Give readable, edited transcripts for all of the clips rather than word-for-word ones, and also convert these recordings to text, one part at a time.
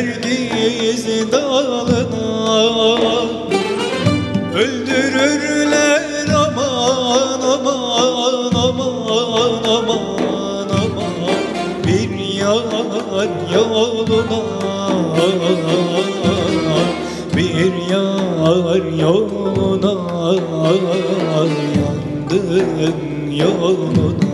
Nergiz dalına öldürürler aman aman aman aman aman bir yar yoluna, bir yar yoluna, yandım yoluna.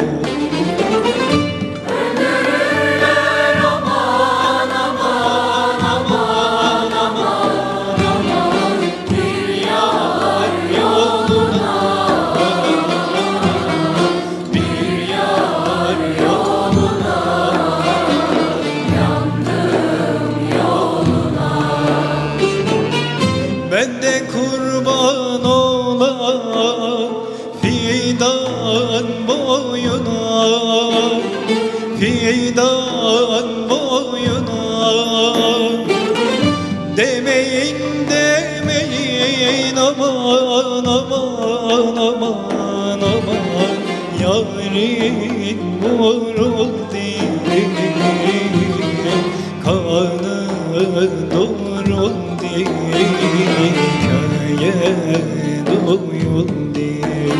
Ben de kurban olan fidan boyuna, fidan boyuna. Demeyin demeyin aman aman aman aman, yarim vuruldu, kanı doğruldu, köye doyuldu.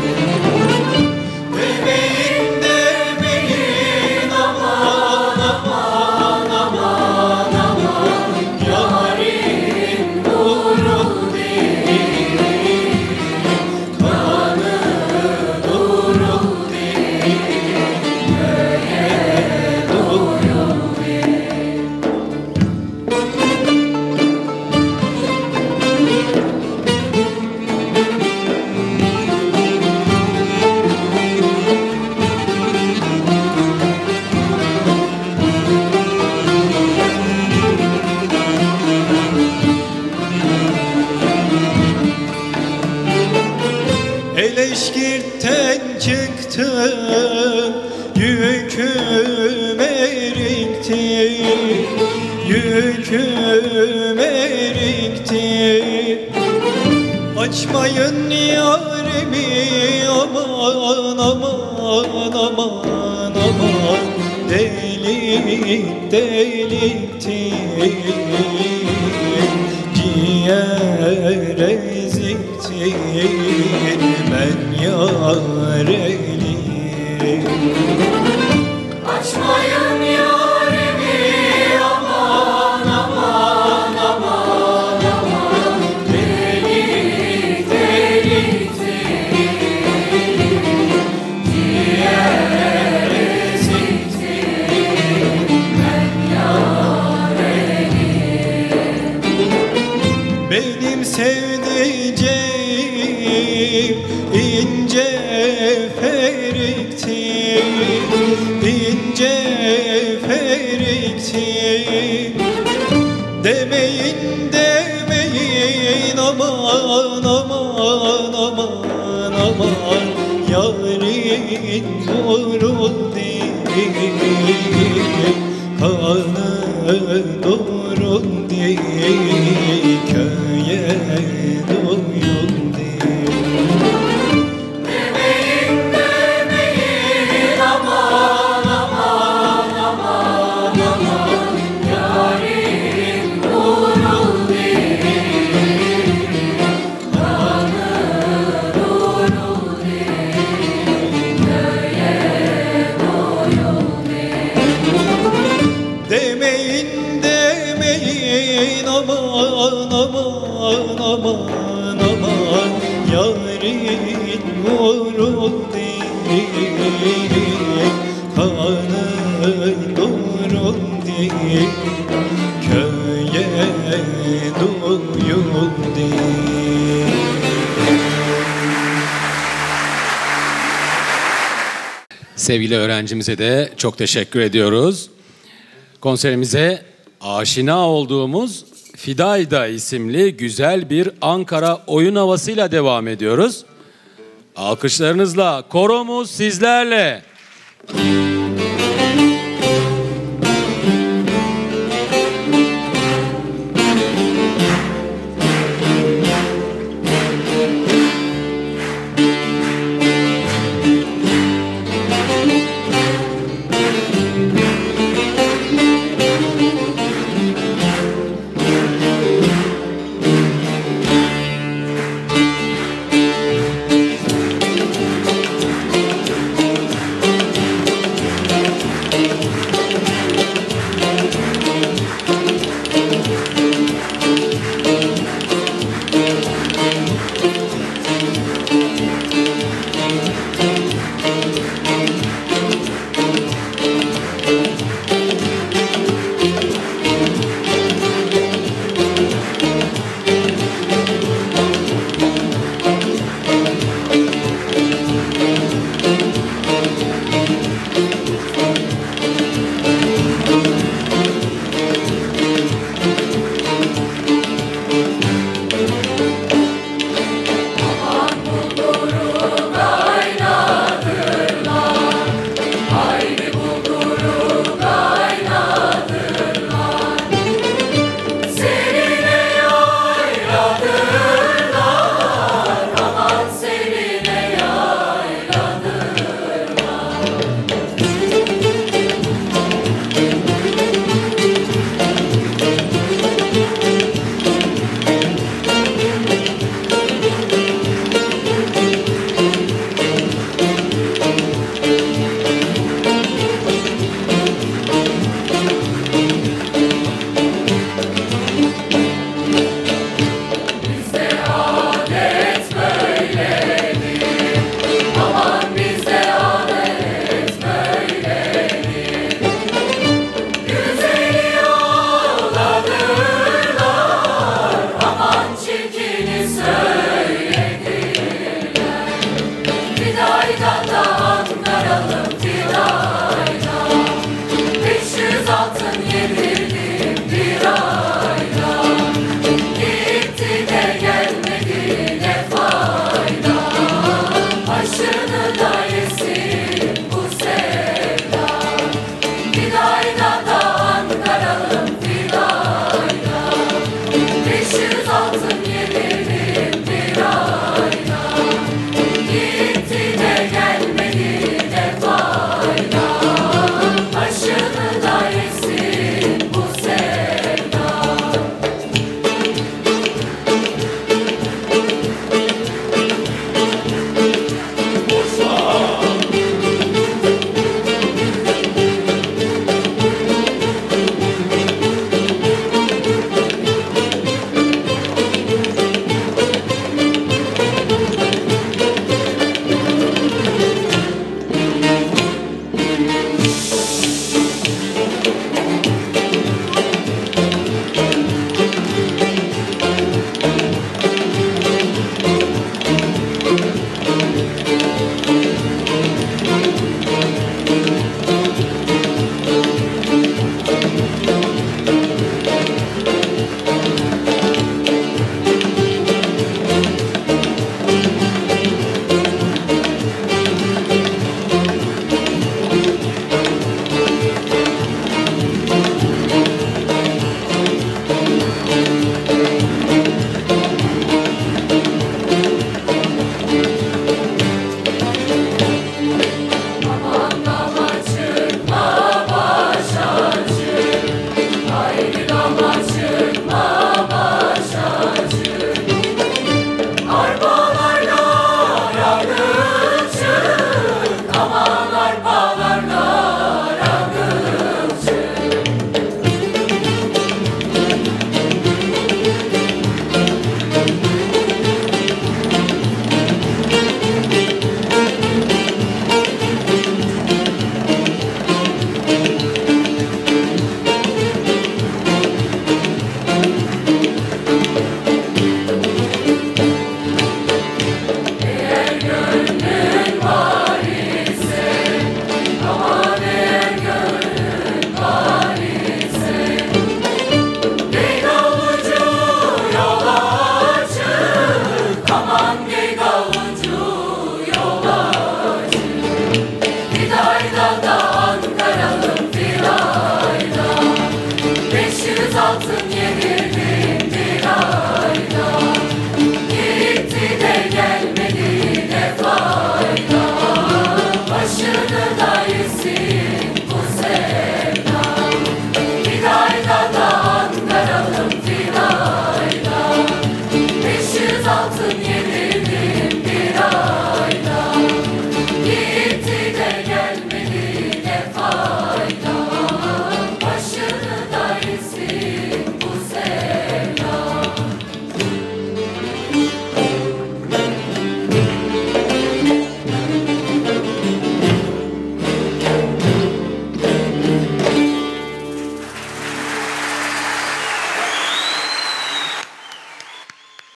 Demeyin demeyin aman aman aman aman, yarim vuruldu, kanı doğruldu, köye doyuldu. Eleşkirtten çıktım, yüküm erikti, yüküm erikti. Açmayın yarimi aman aman aman aman, delik delikti, ciğer ezikti, ben yarelim. Açmayın yarimi aman aman aman aman, delik delikti, ciğer ezikti, ben yarelim. Benim sevdiceğim ince ferikti, ince ferikti. Demeyin demeyin aman aman aman aman, yarim vuruldu, kanı doğruldu, köye doyuldu. Demeyin demeyin aman aman aman aman, yarim vuruldu, kanı doğruldu, köye doyuldu. Demeyin demeyin aman aman aman aman, yarim vuruldu, kanı doğruldu, köye doyuldu. Sevgili öğrencimize de çok teşekkür ediyoruz. Konserimize aşina olduğumuz Fidayda isimli güzel bir Ankara oyun havasıyla devam ediyoruz. Alkışlarınızla koromuz sizlerle.